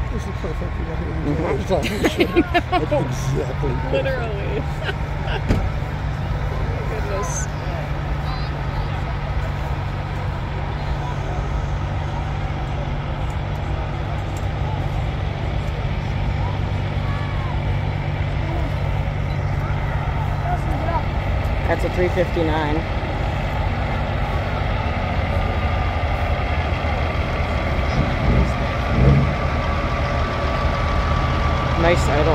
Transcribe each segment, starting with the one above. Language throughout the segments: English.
This is perfect. You got here exactly. Literally. Goodness. That's a 359. Nice idle.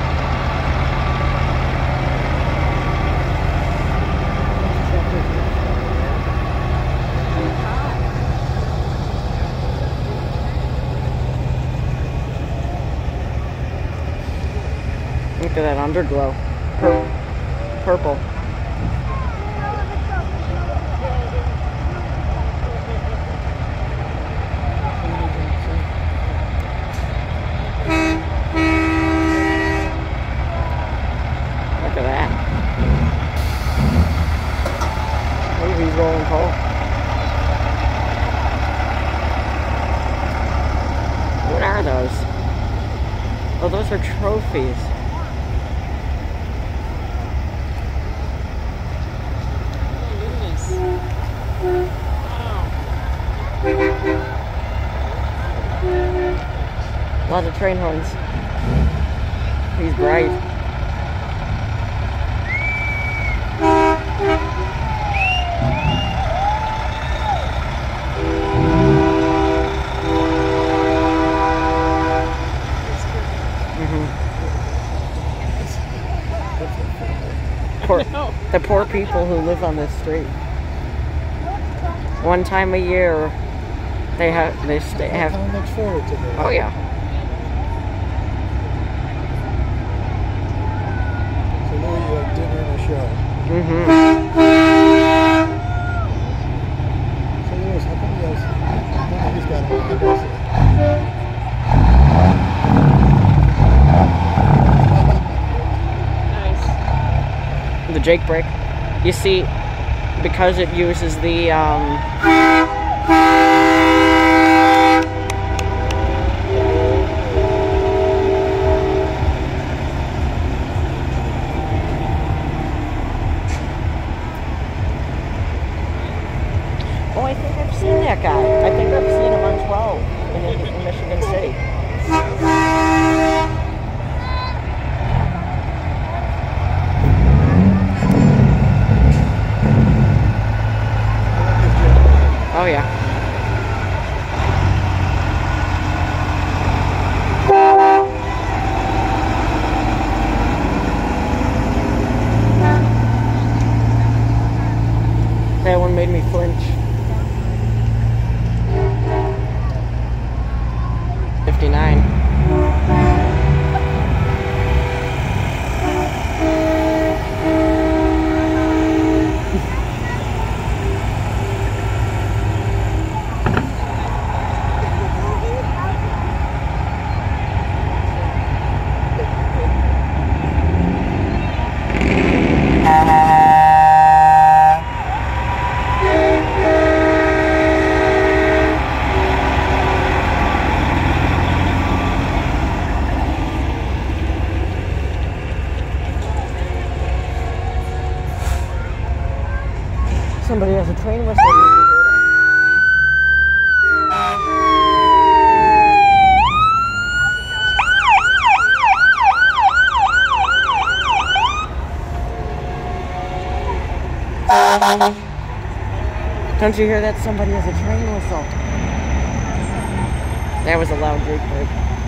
Look at that underglow. Purple. Look at that. Look, he's rolling coal. What are those? Oh, those are trophies. A lot of train horns. He's bright. The poor people who live on this street. One time a year, they have. Town looks forward to this. Oh yeah. So now you have dinner and a show. So Lewis, how come he has? He's got one. The Jake brake. You see, because it uses the oh, I think I've seen that guy. I think I've seen him on 12 in Michigan City. Oh yeah. That one made me flinch. 59. Somebody has a train whistle. Did you hear that? Don't you hear that? Somebody has a train whistle. That was a loud Jake brake.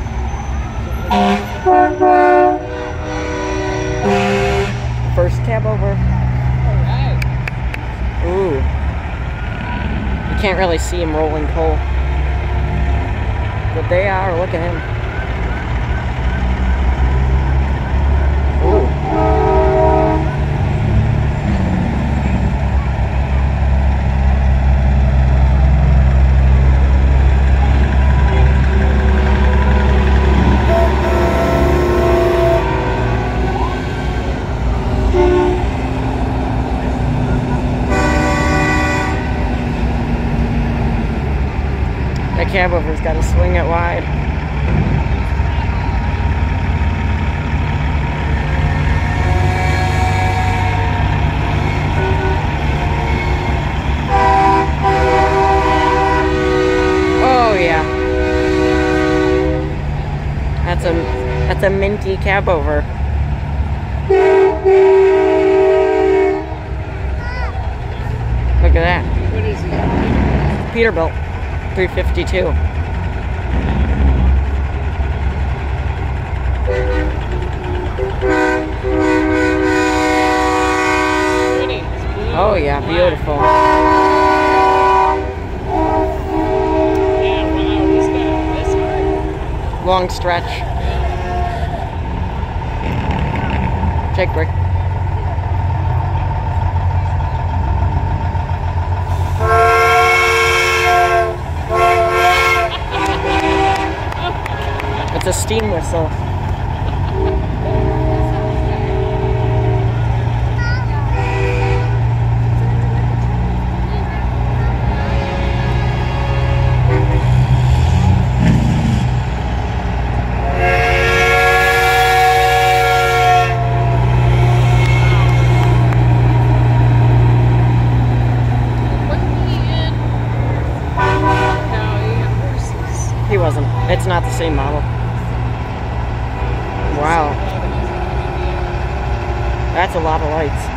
First cab over. Ooh. You can't really see him rolling coal. But they are. Look at him. Ooh. That cab over's got to swing it wide. a minty cab over. Look at that. What is he? Peterbilt 352. Pretty. It's blue. Oh yeah, Black. beautiful. Yeah, wow, he's got this hard. Long stretch. Jake Brick. It's a steam whistle. He wasn't. It's not the same model. Wow. That's a lot of lights.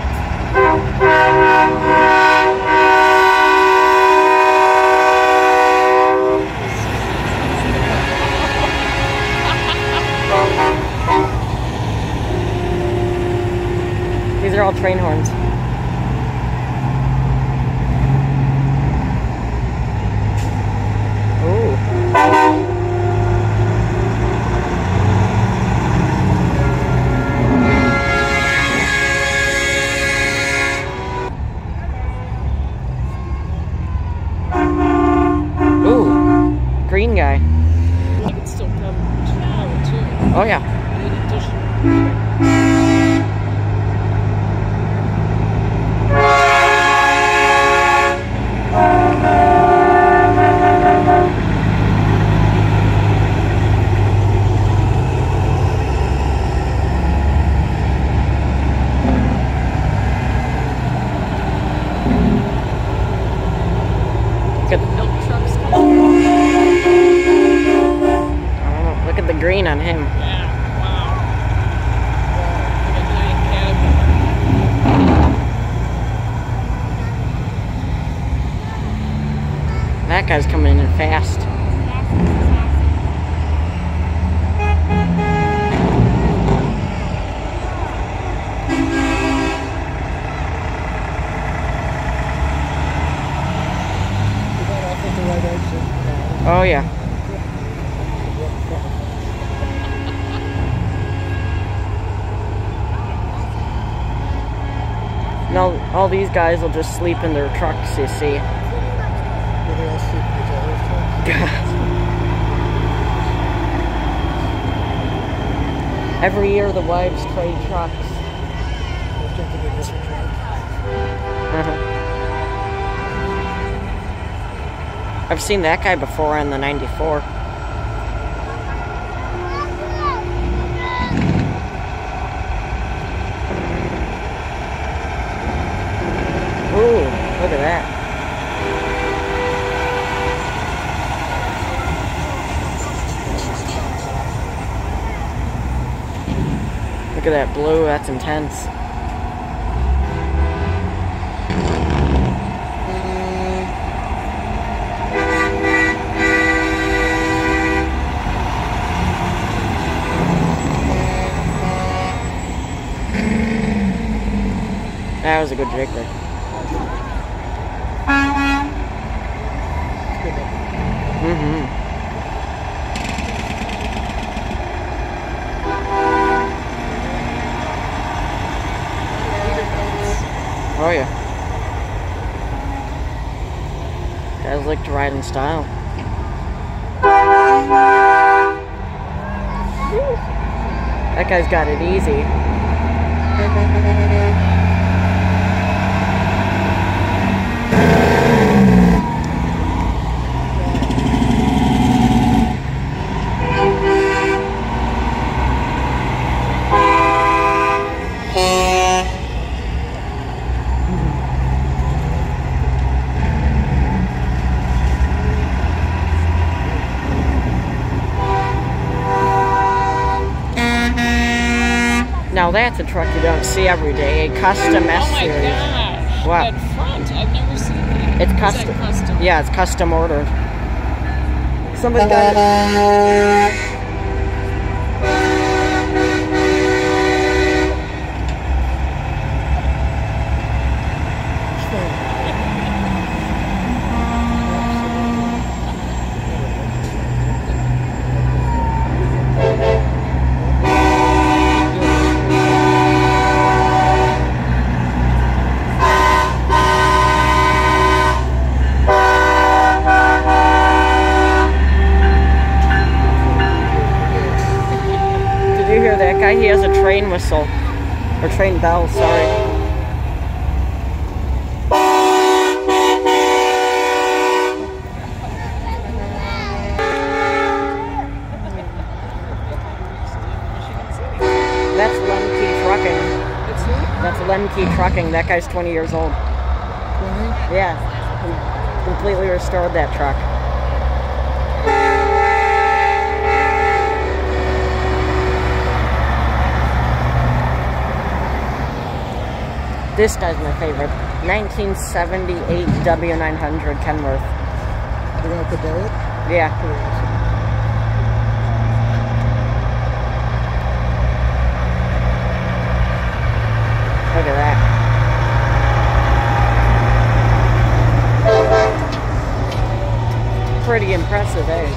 These are all train horns. Ooh. Green guy. He could still come out too. Oh yeah. In addition. Look at the green on him. Yeah, wow. Look at that Caterpillar. That guy's coming in fast. Oh yeah. No, all these guys will just sleep in their trucks, you see. Every year the wives trade trucks. I've seen that guy before on the 94. Ooh, look at that. Look at that blue, that's intense. That was a good Jake Brick. Oh yeah. Guys like to ride in style. That guy's got it easy. Now that's a truck you don't see every day. A custom S Oh my series. gosh. What? That front, I've never seen that. It's Is that custom. custom? Yeah, it's custom ordered. Somebody got it. That guy, he has a train whistle. Or train bell, sorry. That's Lemke Trucking. That's Lemke Trucking. That guy's 20 years old. 20? Yeah. He completely restored that truck. This guy's my favorite. 1978 W900 Kenworth. The one with the bullet? Yeah. Look at that. Pretty impressive, eh?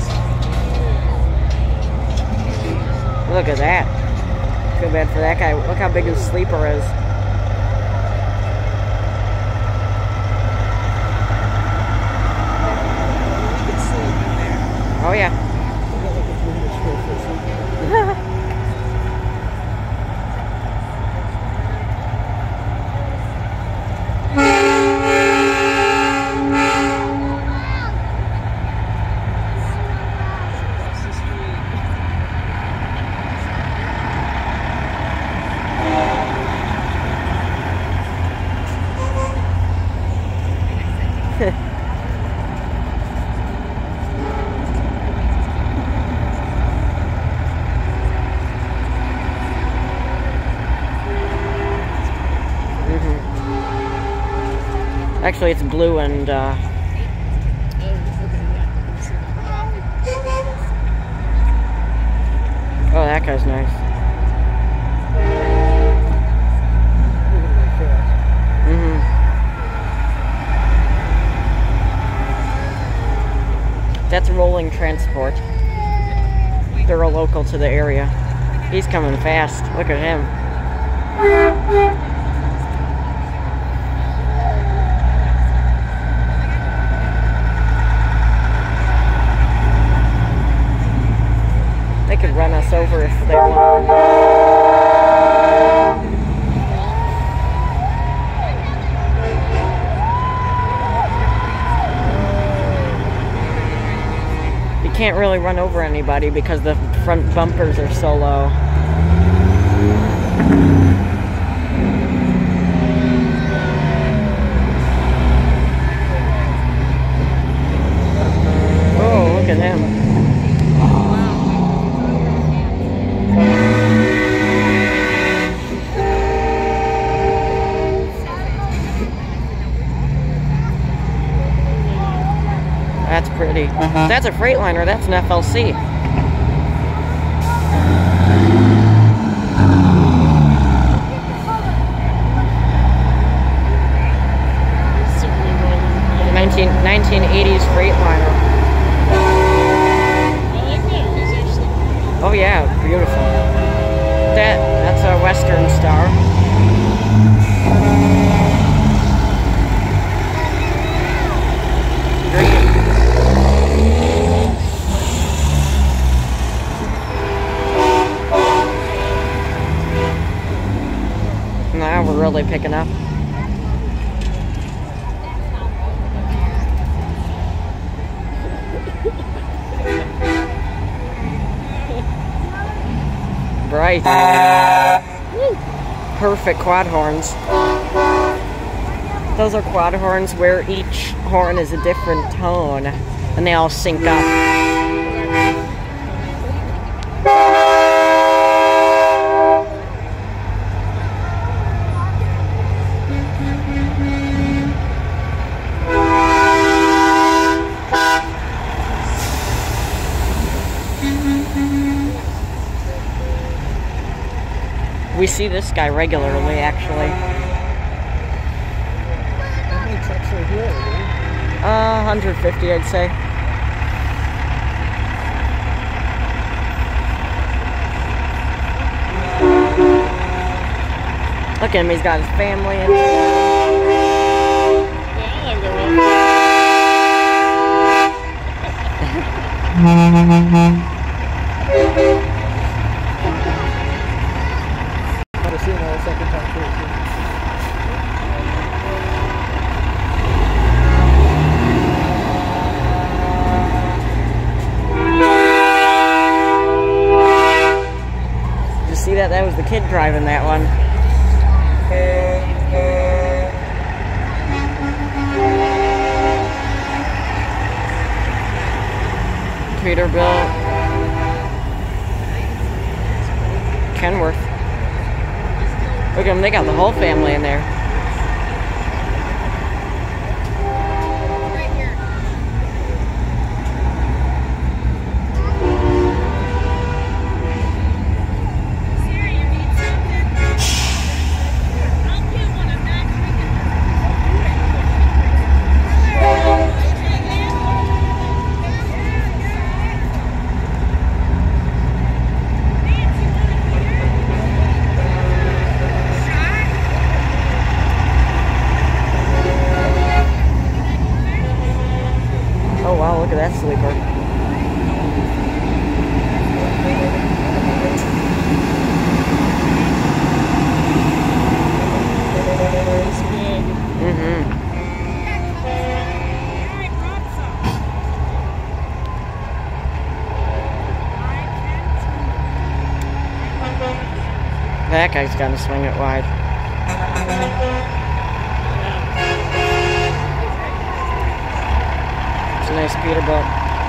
Look at that. Feel bad for that guy. Look how big his sleeper is. Oh yeah. Actually, it's blue and oh, that guy's nice. That's Rolling Transport. They're a local to the area. He's coming fast. Look at him. They could run us over if they want. You can't really run over anybody because the front bumpers are so low. Oh, look at him. That's pretty. That's a Freightliner. That's an FLC. Certainly rolling. 1980s Freightliner. I like that. It's actually Oh yeah, beautiful. That's a Western Star. Green. Now we're really picking up. Bright. Perfect quad horns. Those are quad horns where each horn is a different tone and they all sync up. We see this guy regularly, actually. How many trucks are here? 150, I'd say. Look at him, he's got his family and Yeah, like they're all. I've seen that a second time too. did you see that? That was the kid driving that one. Peterbilt. Kenworth. Look at them, they got the whole family in there. Oh wow, look at that sleeper. It's big. Mm-hmm. That guy's gonna swing it wide. It's a nice Peterbilt.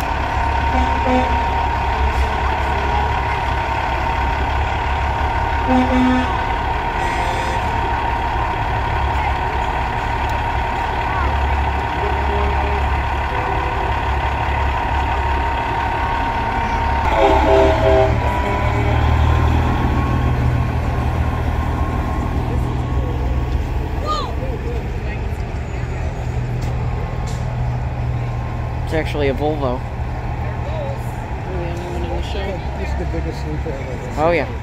It's actually a Volvo. The only one in the show. This is the biggest sleeper ever. Oh yeah.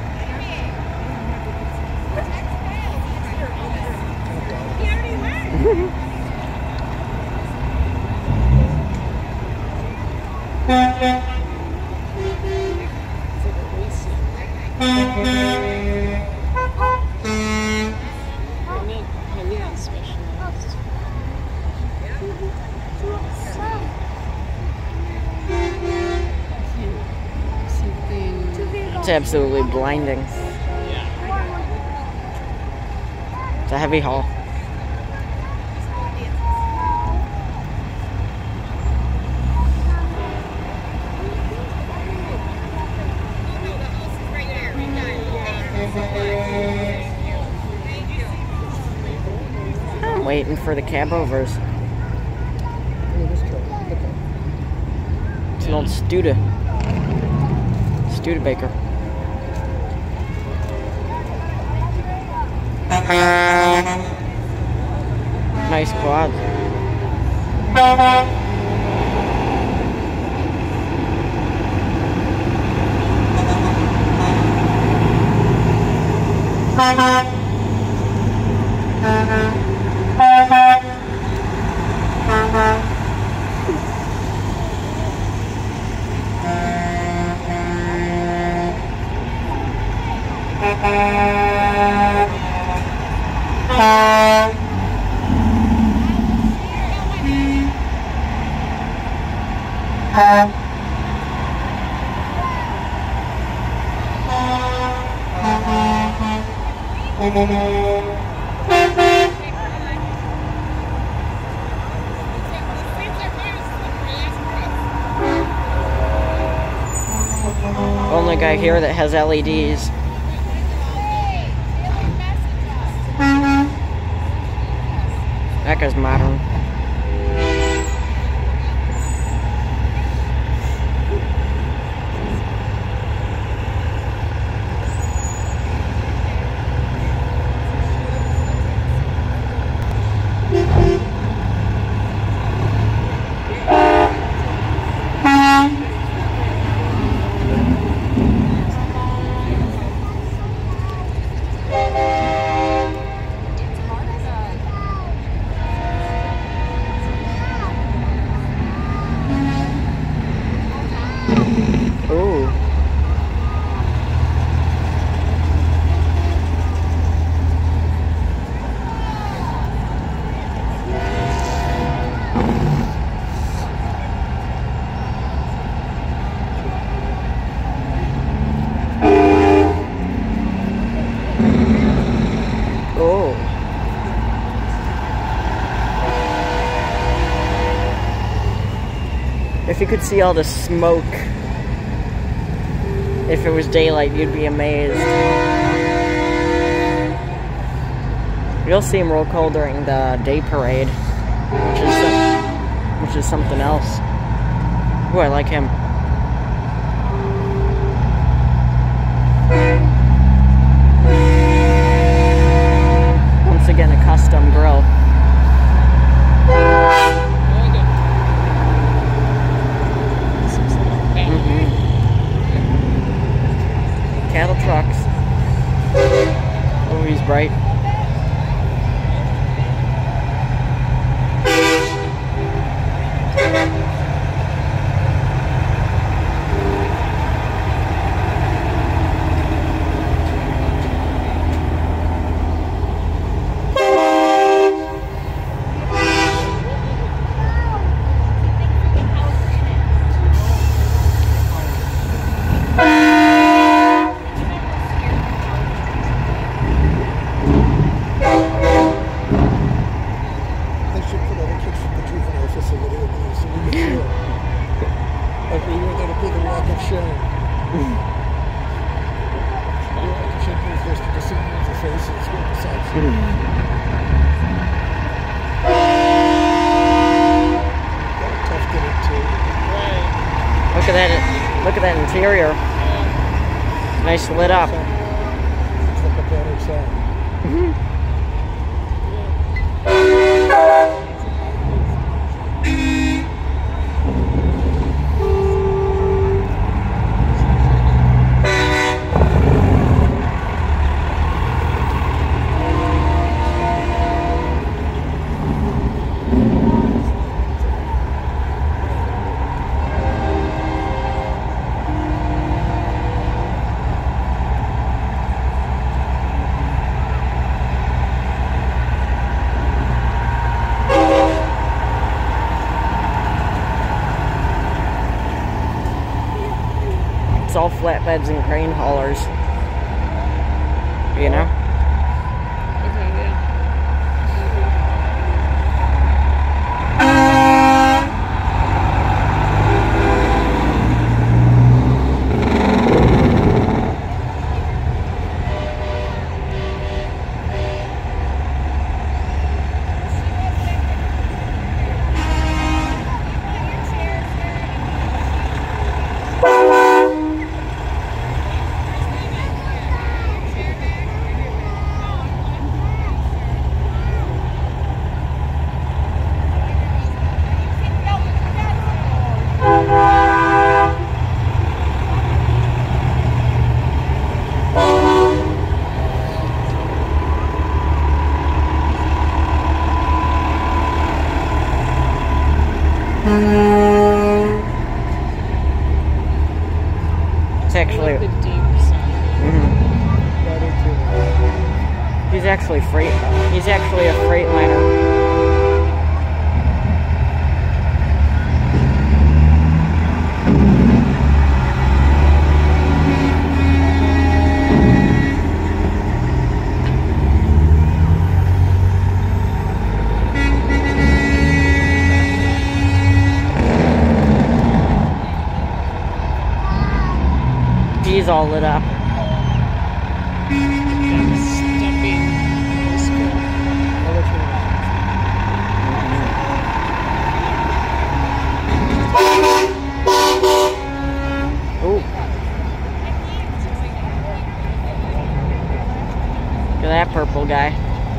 Specialized. It's absolutely blinding. It's a heavy haul. I'm waiting for the cab overs. Look at this truck. Look at it. It's an old Studebaker. Nice quad. Only guy here that has LEDs. That guy's modern. If you could see all the smoke, if it was daylight, you'd be amazed. You'll see him roll call during the day parade, which is something else. Ooh, I like him. Once again, a custom grill. Cattle trucks. Oh, he's bright. Look at that interior. Nice lit up. It's like a better side. It's all flatbeds and crane haulers. You know? Okay, yeah. It's actually. I like the deep sound. He's actually freight. He's actually a Freightliner. He's all lit up. Stumping. That's cool. Ooh. Look at that purple guy.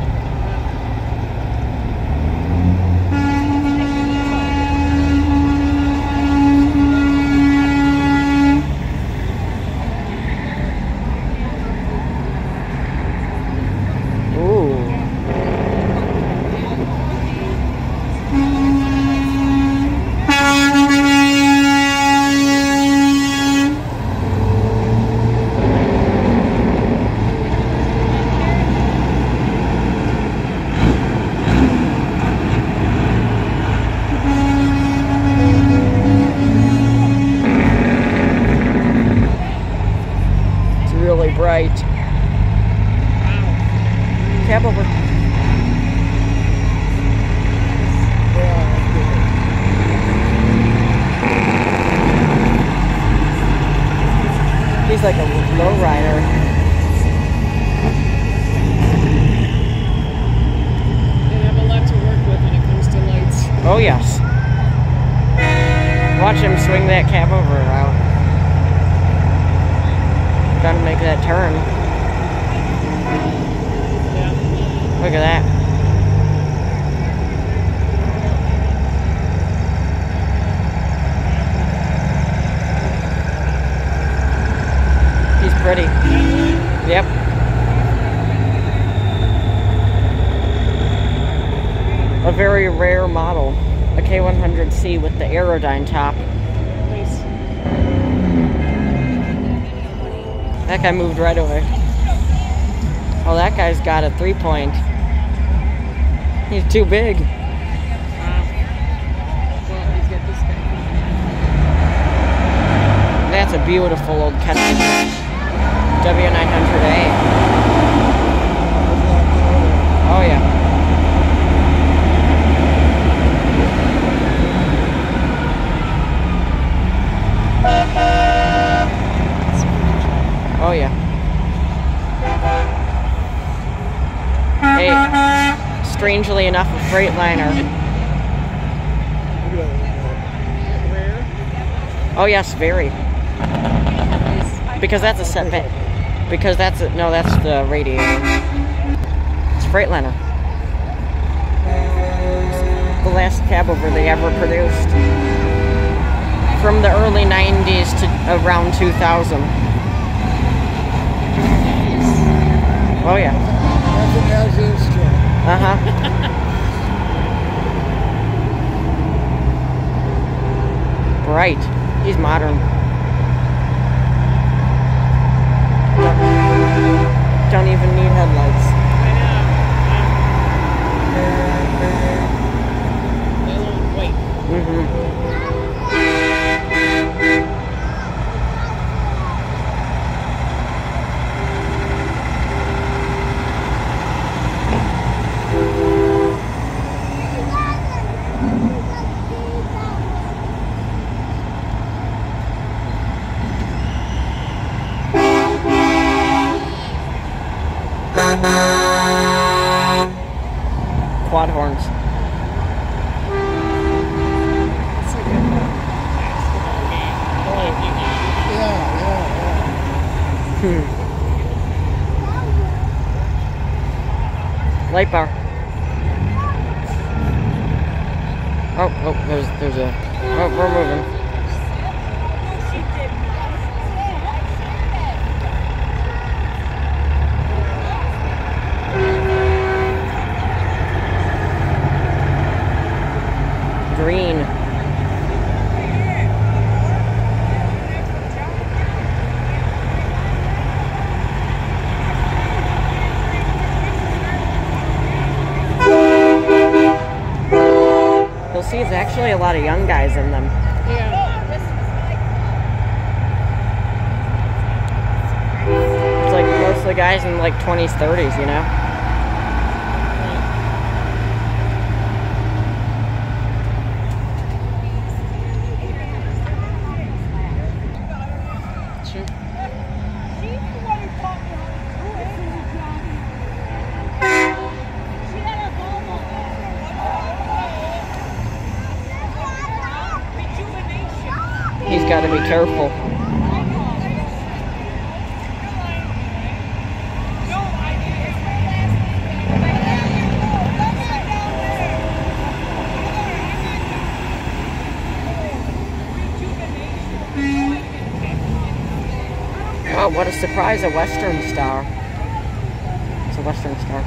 Really bright. Cab over. Yeah, He's like a lowrider. They have a lot to work with when it comes to lights. Oh yes. Watch him swing that cab over around. Gonna make that turn. Yeah. Look at that. He's pretty. Yep. A very rare model. A K100C with the Aerodyne top. Nice. That guy moved right away. Oh, that guy's got a 3-point. He's too big. Wow. Well, he's got this guy. That's a beautiful old Kenworth W900A. Oh yeah. Oh yeah. Hey, strangely enough, a Freightliner. Rare. Oh yes, very. Because that's a setback. Because that's the radiator. It's Freightliner. The last cabover they ever produced. From the early 90s to around 2000. Oh yeah. Nothing else is true. Uh-huh. Bright. He's modern. Don't even need headlights. I know. Yellow and white. Mm-hmm. Quad horns. It's like a basketball game. Hockey game. Yeah. Light bar. Oh, there's a. Oh, we're moving. Green. You'll see it's actually a lot of young guys in them. Yeah. It's like most of the guys in like 20s, 30s, you know? Sure. He's got to be careful. Oh, what a surprise, a Western Star. It's a Western Star.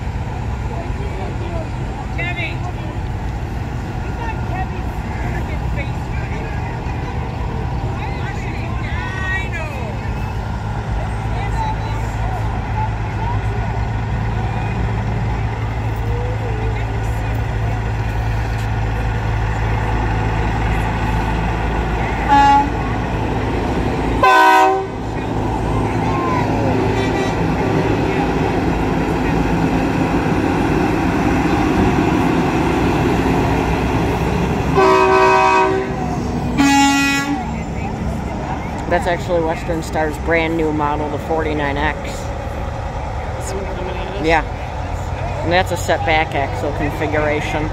That's actually Western Star's brand new model, the 49X. See what coming at us? Yeah. And that's a set back axle configuration.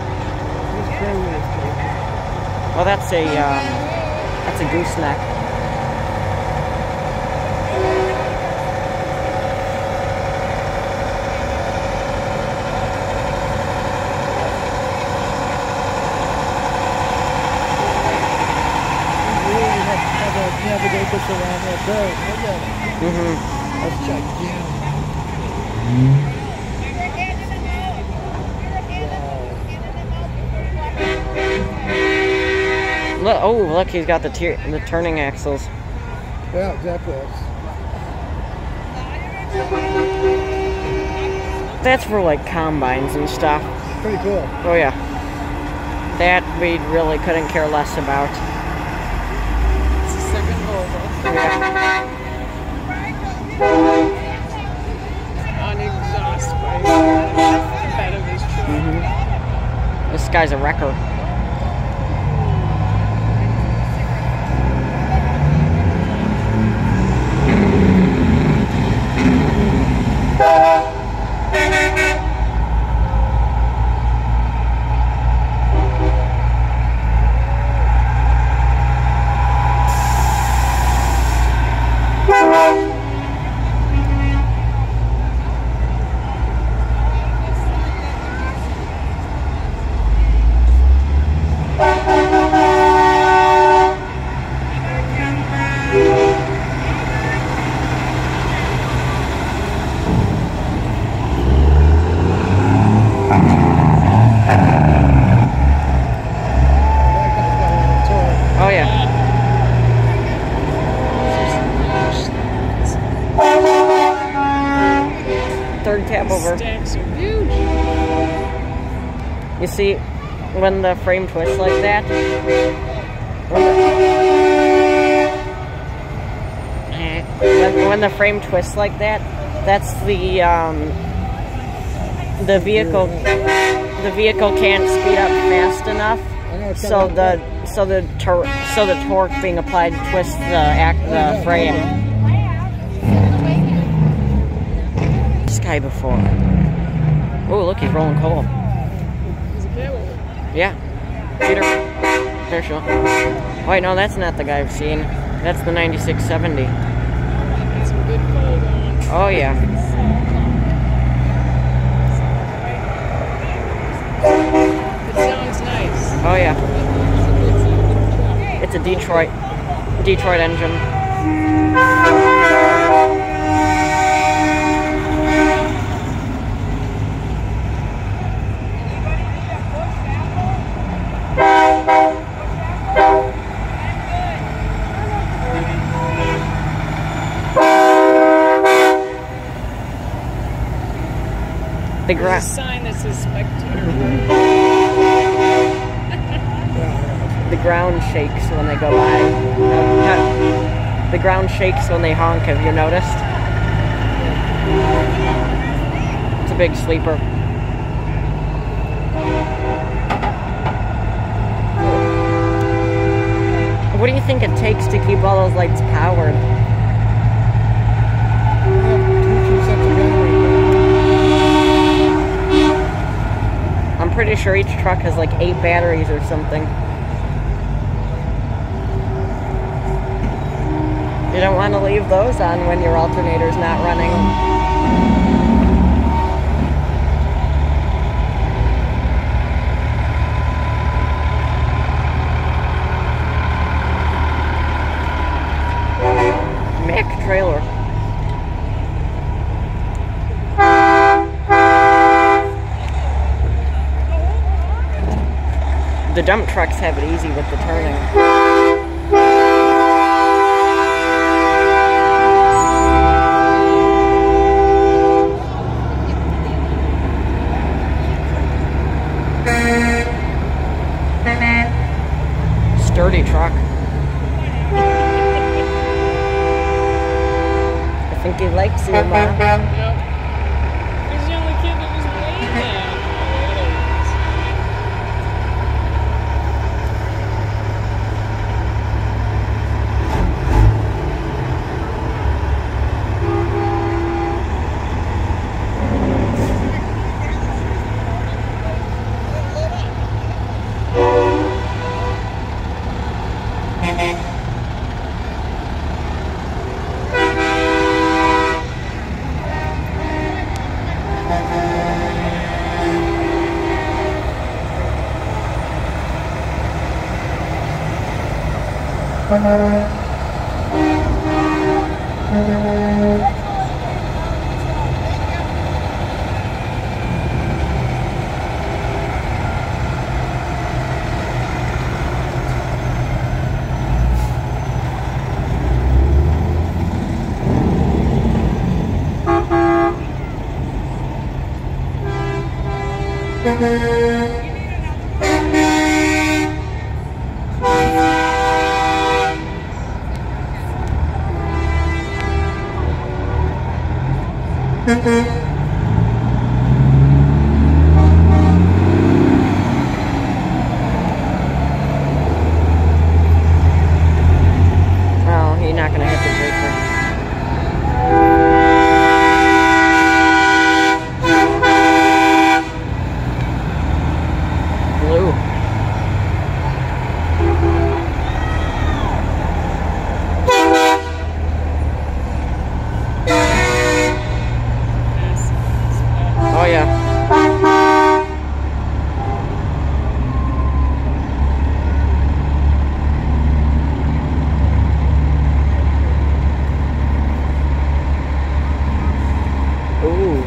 Well, that's a gooseneck. Navigate this around that bird. Look at it. Mm-hmm. That's gigantic. Look, oh, look, he's got the turning axles. Yeah, exactly. That's for like combines and stuff. Pretty cool. Oh yeah. That we really couldn't care less about. It's a second Volvo. Yeah. On exhaust pipe. Bed of his truck. Mm-hmm. This guy's a wrecker. Oh yeah. Third cab over. Stacks are huge. You see, when the frame twists like that, when the frame twists like that, that's the vehicle can't speed up fast enough, so the torque being applied twists the frame. This guy before. Oh, look, he's rolling coal. There's a cab over. Yeah. Peter. There she is. Wait, no, that's not the guy I've seen. That's the 9670. Got some good coal going. Oh, yeah. It sounds nice. Oh, yeah. It's a Detroit engine. There's a sign that says spectator. The ground shakes when they go by. The ground shakes when they honk, have you noticed? It's a big sleeper. What do you think it takes to keep all those lights powered? I'm pretty sure each truck has like 8 batteries or something. You don't want to leave those on when your alternator's not running. Mack trailer. The dump trucks have it easy with the turning. Sturdy truck. I think he likes you, Ma. Yep. He's the only kid that was way down. Oh, you're not gonna hit the breaker. Blue. Oh yeah. Ooh.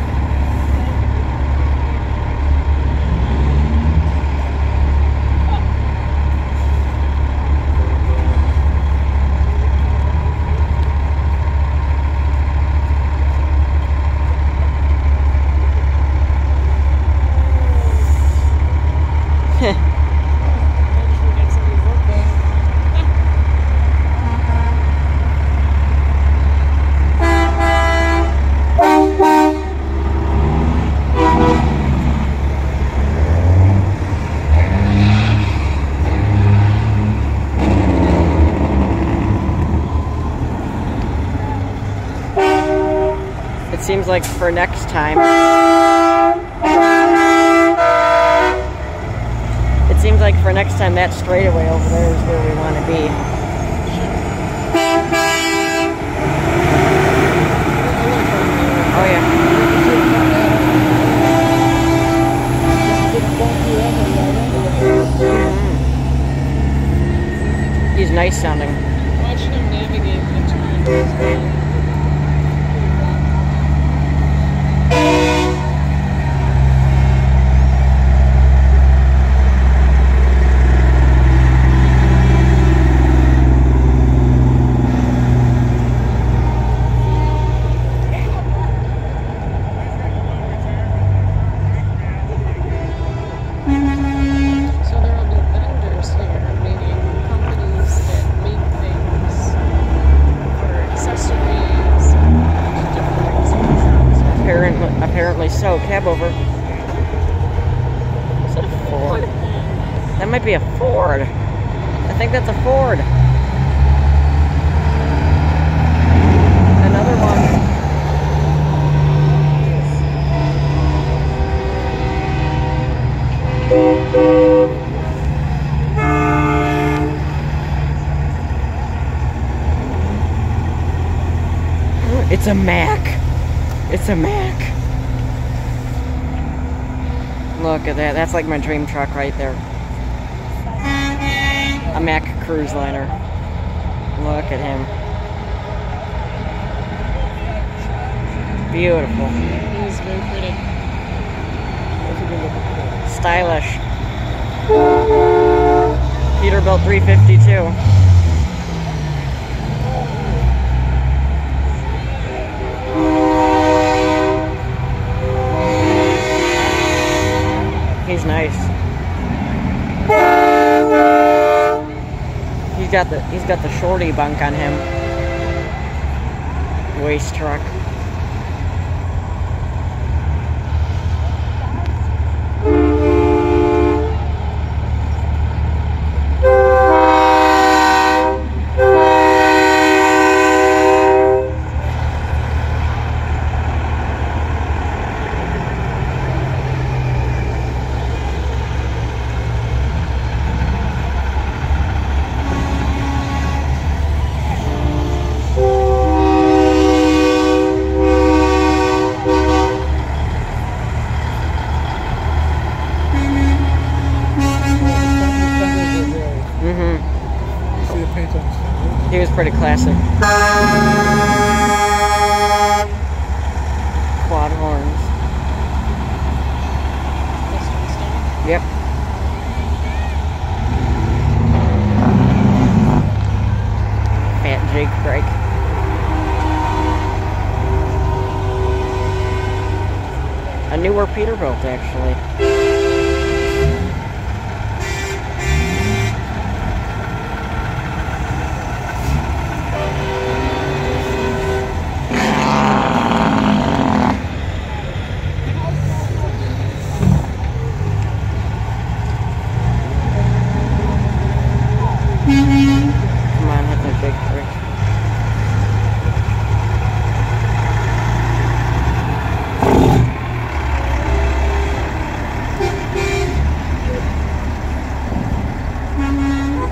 It seems like for next time. It seems like for next time that straightaway over there is where we want to be. Oh yeah. He's nice sounding. Watching him navigate the turns. Apparently so. Cab over. Is that a Ford? That might be a Ford. I think that's a Ford. Another one. It's a Mack. It's a Mack. Look at that. That's like my dream truck right there. A Mack Cruise Liner. Look at him. Beautiful. He's very pretty. Stylish. Peterbilt 352. He's nice. He's got the shorty bunk on him. Waste truck. at Jake Brake. A newer Peterbilt, actually.